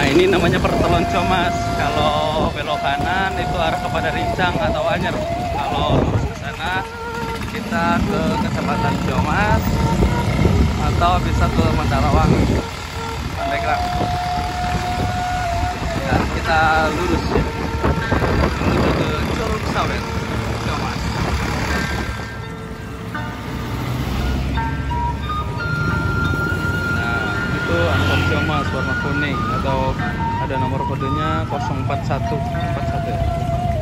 ini namanya Pertelonco Mas. Kalau belok kanan itu arah kepada Rincang atau Anyer. Kalau lurus ke sana kita ke Kecamatan Ciomas atau bisa ke Mandalawang. Pandeglang. Dan kita lurus ya, menuju ke Curug Sawer, Ciomas. Itu angkot Ciomas warna kuning atau ada nomor kodenya 04141 ya.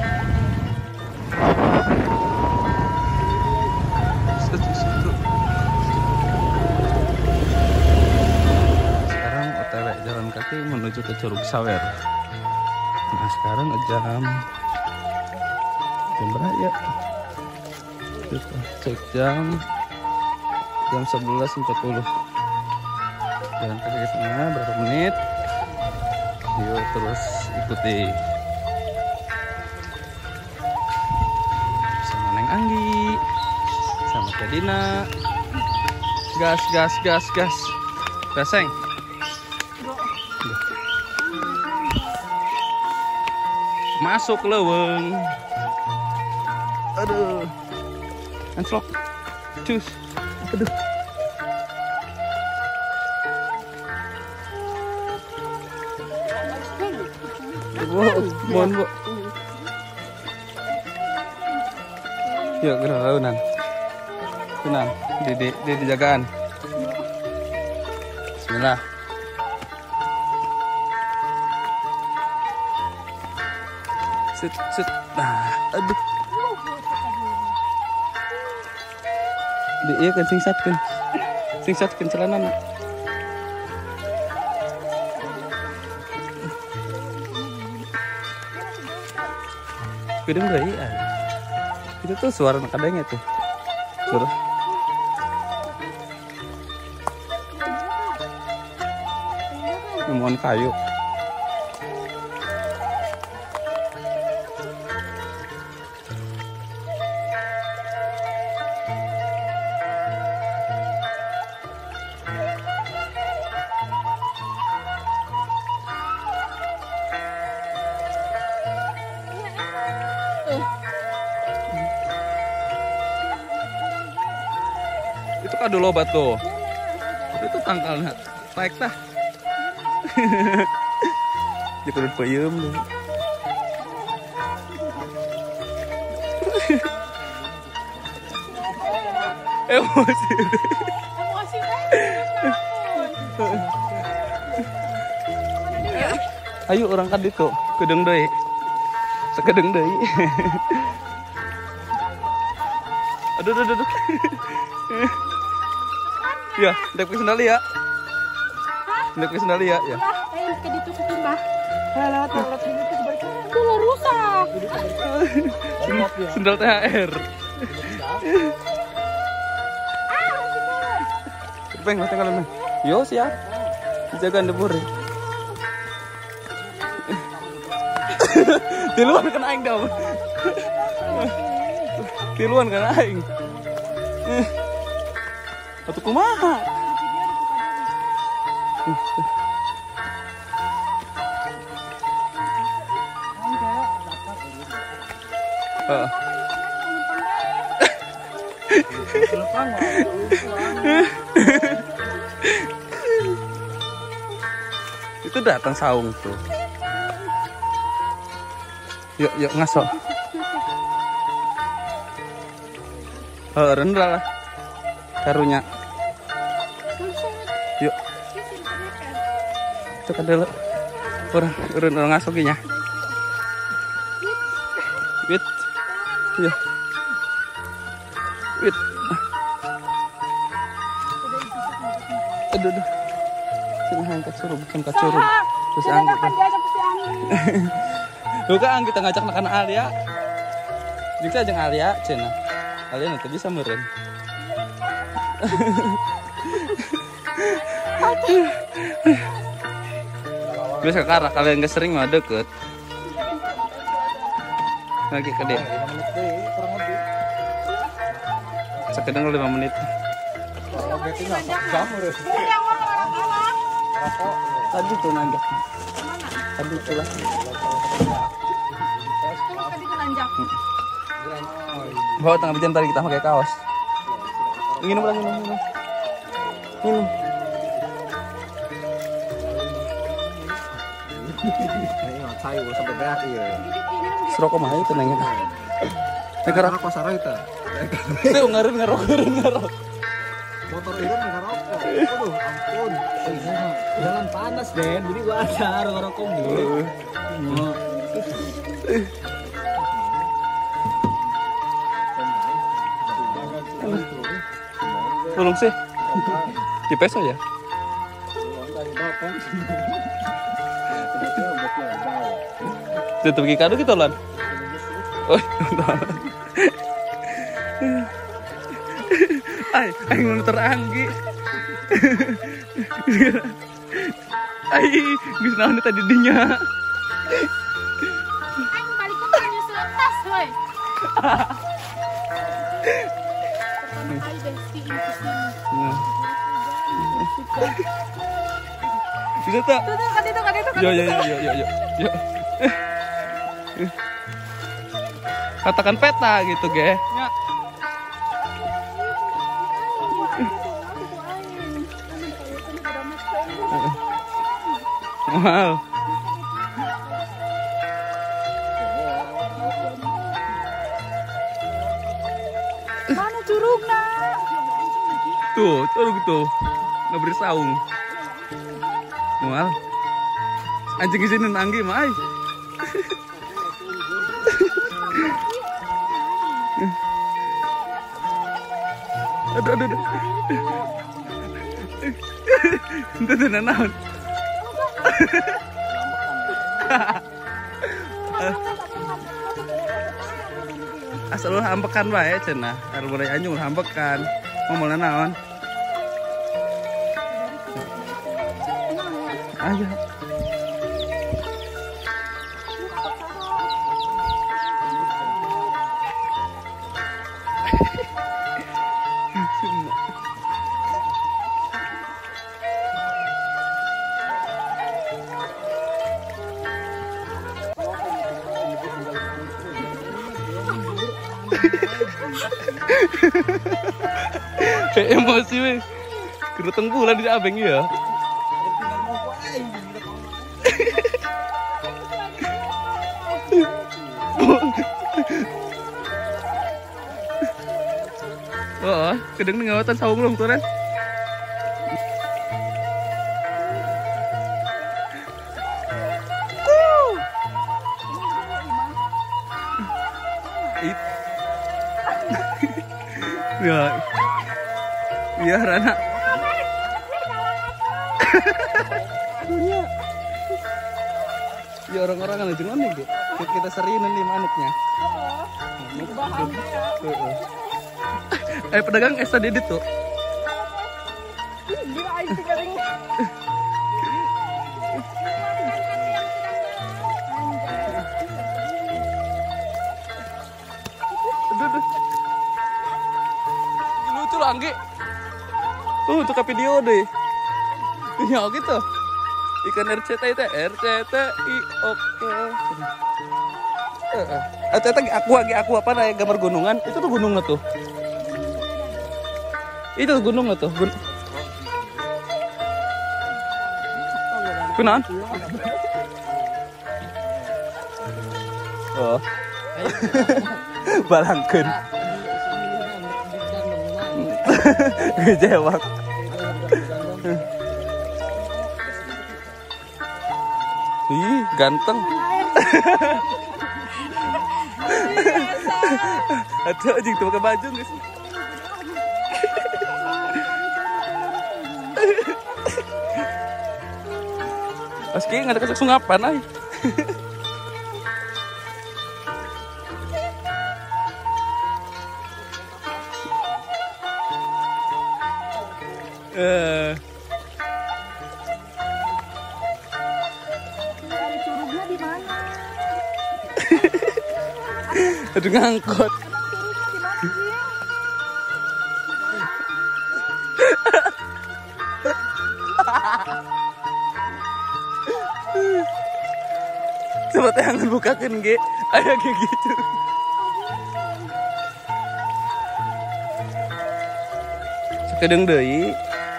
Sekarang OTW jalan kaki menuju ke Curug Sawer. Nah sekarang jam berapa ya? Kita cek jam 11.40. Jalan kaki ke sana berapa menit? Yuk terus ikuti sama Neng Anggi, sama Teh Dina. Gas, gaseng. Masuk leweng. Aduh, anslok, cus, aduh. Mohon bu. Yuk gerak launan. Tenang, di jagaan. Bismillah. Sit. Nah, aduh. Iya kan singsatkan celana nak. Gedung dari itu tuh suara kadangnya tuh suara mohon kayu. Itu kado lobat tuh. Itu tangkalnya. Taek tah. Di kudu peuyeum tuh. Emosi. Ayo orang kan itu, kedeng deui. Sakedeng deui. Aduh. Ya, dek sendali ya. Dek sendali ya. Ya. Ke ditutupin bah. Lewat ini tuh itu lo rusak. Sendal THR. Peng, tinggal mana? Yo siap. Jaga debur. Tiluan kena aing dah. Tiluan kena aing. Atuh kumaha? Itu datang saung tuh. Yuk ngaso. Rendah lah. Karunya. Yuk. Itu kan dulu. Orang ngasokinya. Wit. Ya. Wit. Aduh. Sini angkat suruh bukan kacurug. Terus angkat. Bukan angkat kita ngajak anak Alia. Jika ajeng Alia cenah. Alia nanti bisa meureun. Gue sekarang kalian gak sering mah deket. Lagi ke dia. Sekedang 5 menit. Tadi tuh nanti. kan lucu lah. Tadi itu nanjak. Bawa tengah jam tadi kita pakai kaos. Minum lagi, minum. Sayur sampai beak iya. Serokok mah itu nanya. Negara Ngarok pasar itu. itu ngarep. Motor itu ngarok. Aduh, ampun. Jalan panas, Den. Jadi gua ada ngarok gitu. Tolong sih. Di peso ya. Tutup gigi kado gitu lan. Oh, ay nguter anggi. Ay, geus naon tadi dinya. Aing balik ke nyusul tas, woi. Pertama kali Besti ini kesini. Bisa tak? Tuh, kan itu. Yo. Katakan peta gitu, ge. Ya. Wow. Mana curugna? Tuh, curug tuh. Nggak bersaung. Wow. Anjing di sini nanggi, Mai. Aduh. Itu naon. Asal lu hampekan wae cenah. Arep mulai anjing lu hampekan. Ngomong naon? Ayo. Kayak emosi weh. Geruteng bulan di abeng ya. Oh, kedeng ngawatan saung belum tuh kan? Ya, Rana. Ya orang-orang kan aja nih, kita seriin nih manuknya. Pedagang es tadi itu. Gila aing kering. Lucu lah, Anggi. Tuh, untuk video deh. Ya gitu. Ikan RCTI itu RCTI oke. RCTI aku apa nih gambar gunungan? Itu tuh gunungnya tuh. Itu gunungnya tuh. Kenaan? Oh. Balangkeun. Gejewak. Ih, ganteng. Aduh, anjing tuh pakai baju guys. Meski nggak ada kesek sungapan ay. Curugnya di mana? Aduh ngangkut. Kalau tangan bukakan ge, aya kayak gitu. Sekedeng deui.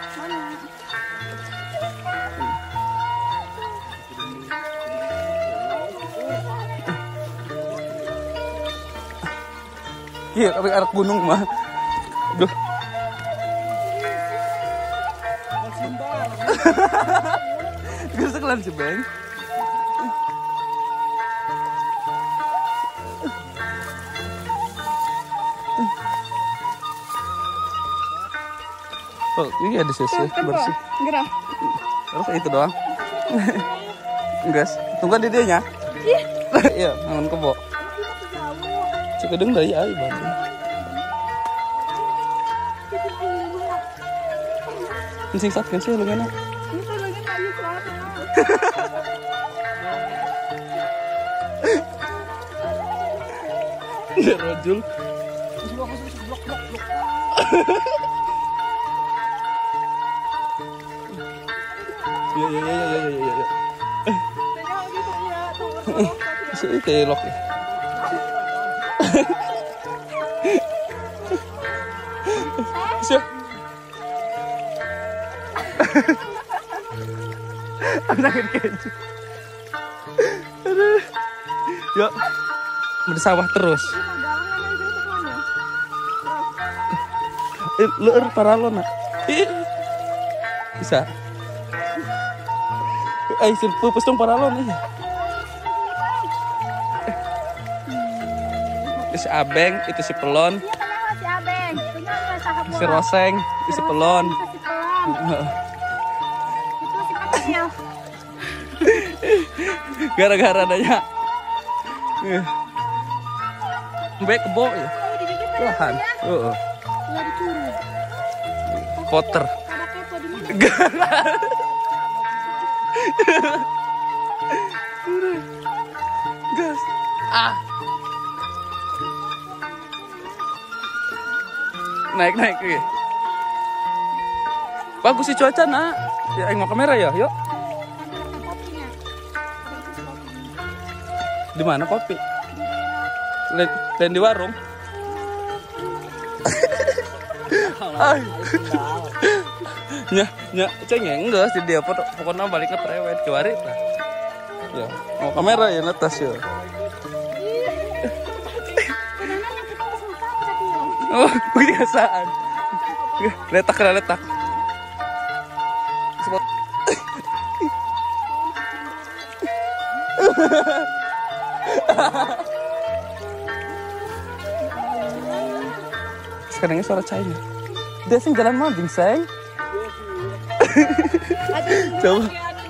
Iya, tapi arah gunung mah. Duh. Gak sekelan sih, Bang. Oh, ini ada sesi bersih. Gerah. Terus itu doang. Gas, tunggu di dianya. Iya, ngangon kebo. Cekedeng dari air Bandung. Sing sak kan sih lu ngana. Ya rojul. Ya. Sih telok ya. Siap. Anaknya keju. Aduh. Yuk. Bersawah terus. Leur paralon nak. Bisa. Pupus dong paralon nih. Itu si Abeng, itu si Pelon. Si Abeng, si Roseng, itu si Pelon. Itu si kecil. Gara-gara adanya. Mbak kebo ya. Lahan. Heeh. Potter. Gas. Naik ya. Bagus sih cuaca nak. Ya mau kamera ya, yuk. Di mana kopi? Lain di warung. Ay. Nya cengeng enggak sih dia pokoknya balik ke prewed ke warit lah. Ya, mau kamera ya netas ya. Oh, kebiasaan. Letak. Sekarang ini suara China. Dia sing jalan maling, sayang. Coba.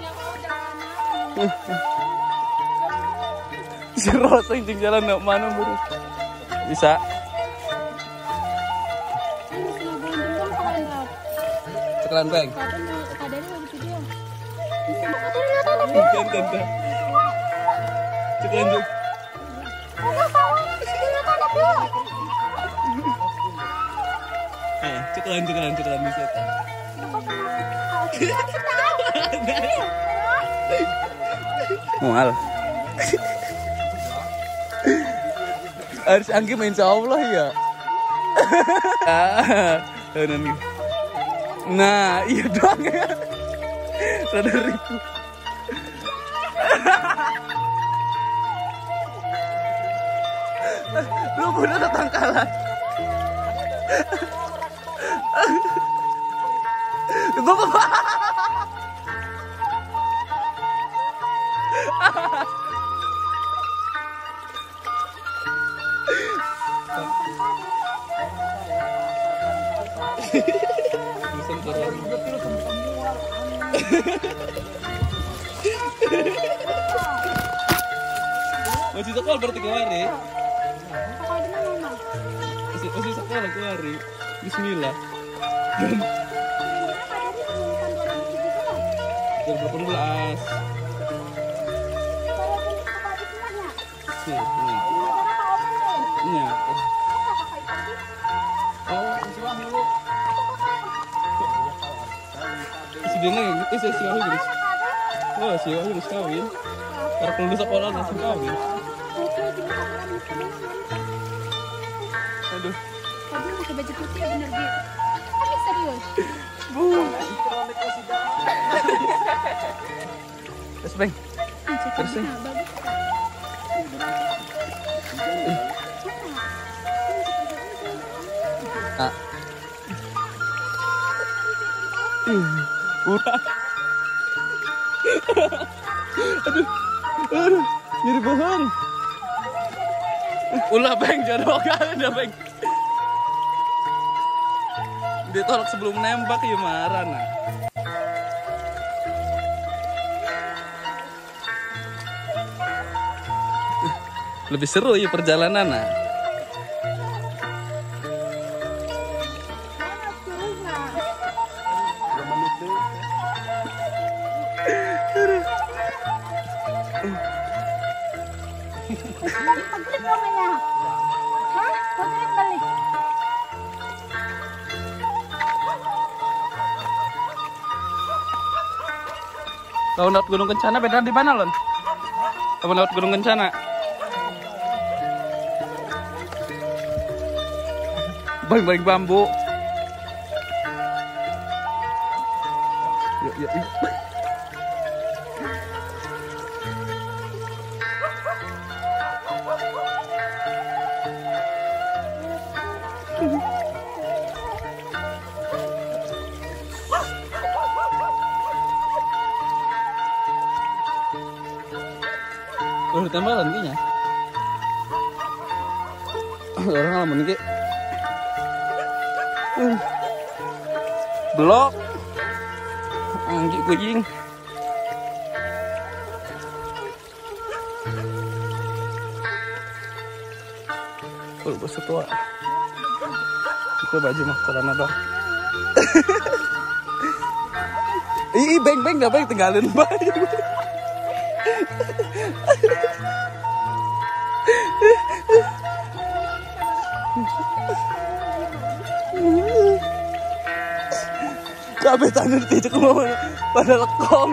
Si Rosa yang jalan mana buru? Bisa. Sekarang bang. Kan. Sekarang. Cekalan bisa. Mual. Harus anggi insya Allah ya. Nah, iya dong ya. Rada ribu. Lu udah tetangkalan. Bapak. Masih sekolah berarti kemari. Masih sekolah kemari. Bismillah. 2018. Iya. Oh, si Dina si Wahyu guys. Oh, si Wahyu guys kawin. Karena lulus sekolah langsung kawin. Aduh. Kamu pakai baju putih ya bener Bi? Ini serius. Bu. Terus Bang. Terus nih. Ah. Udah. Aduh. Aduh, nyeri bohong. Ulah Bang, jodoh kali dah Bang. Ditolak sebelum nembak ya marah nah. Lebih seru ya perjalanan nah. Maghrib namanya. Hah? Maghrib balik. Kau naik Gunung Kencana beda di mana Lon? Kamu naik Gunung Kencana? Baling-baling bambu. Yuk, yuk, yuk. Udah tembalan kayaknya. Orang ngalamin kayak blok anjing kucing. Oh, bos tua. Itu baju mah celana dong. Ih, beng dah beng tinggalin baju. Kabeh tanur dicek mau pada lekong.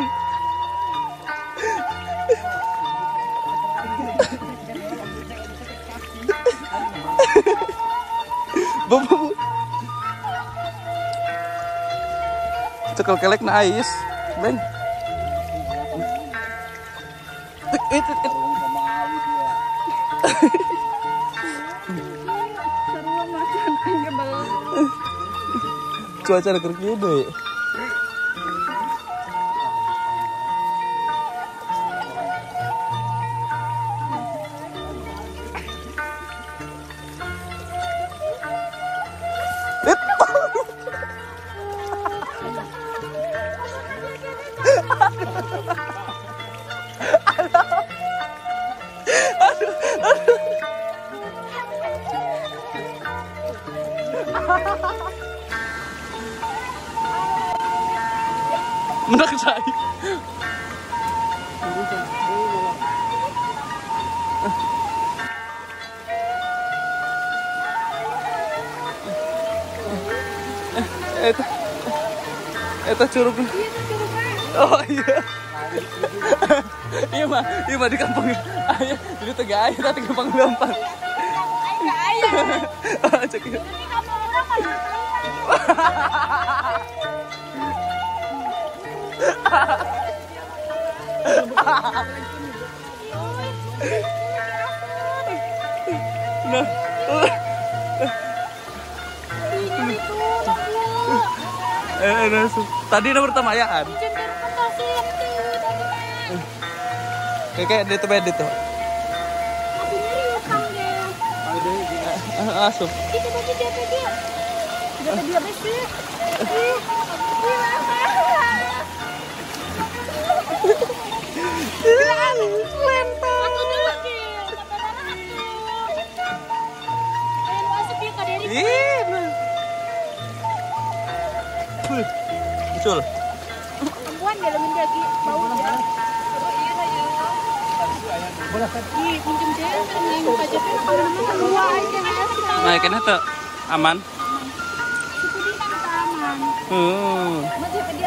Bu. Cekel kelek na ais, Bang. It. Cuaca ada kerja deh. Menak saya. Eta curug. Oh iya. Iya mah di kampung. Ayah, jadi tega ayah tadi gampang gampang. Ayah. Cek. Ini kamu orang kan. Nah. Tadi nomor tamayaan. Kayak di tempat itu. Asup. Itu bagi dia. Dia bersih. Lempar. Betul. Perempuan dia lemin dagi bau dia. Bola kaki pinjam dia main saja kan mana dua aja Naikin itu aman. Suku dia kan aman. Masih dia